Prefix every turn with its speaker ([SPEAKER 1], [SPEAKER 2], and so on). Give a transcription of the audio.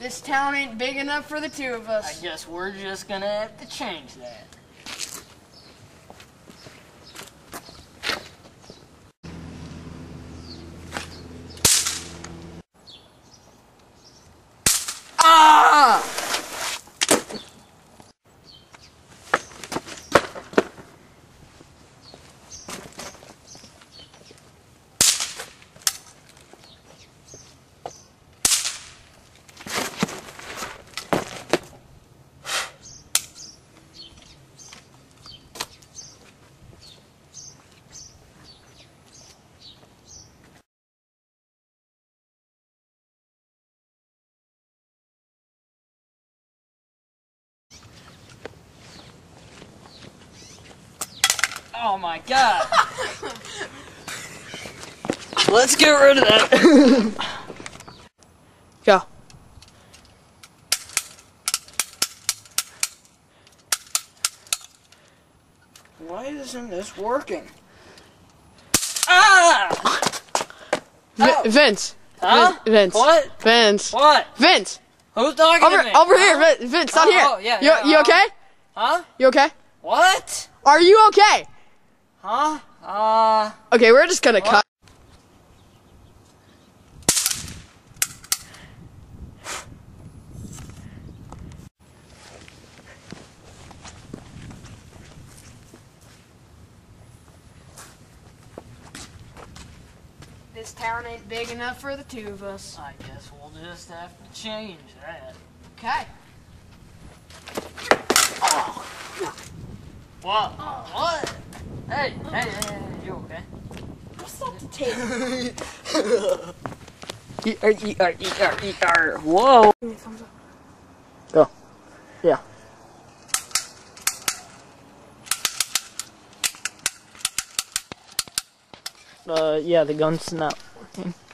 [SPEAKER 1] This town ain't big enough for the two of us.
[SPEAKER 2] I guess we're just gonna have to change that.
[SPEAKER 1] Ah!
[SPEAKER 2] Oh my god! Let's get rid of that.
[SPEAKER 1] Go.
[SPEAKER 2] Why isn't this working? Ah!
[SPEAKER 1] Vince.
[SPEAKER 2] Huh?
[SPEAKER 1] Vince.
[SPEAKER 2] What?
[SPEAKER 1] Vince.
[SPEAKER 2] What?
[SPEAKER 1] Vince.
[SPEAKER 2] Who's talking to me?
[SPEAKER 1] Over here, Vince, down here.
[SPEAKER 2] Oh, yeah,
[SPEAKER 1] You okay?
[SPEAKER 2] Huh?
[SPEAKER 1] You okay?
[SPEAKER 2] What?
[SPEAKER 1] Are you okay?
[SPEAKER 2] Huh?
[SPEAKER 1] Okay, we're just gonna cut. This town ain't big enough for the two of us.
[SPEAKER 2] I guess we'll just have to change that.
[SPEAKER 1] Okay.
[SPEAKER 2] Oh. What? What? Hey, you okay?
[SPEAKER 1] What's up the table?
[SPEAKER 2] Whoa. Go. Yeah. Yeah, the gun's not working.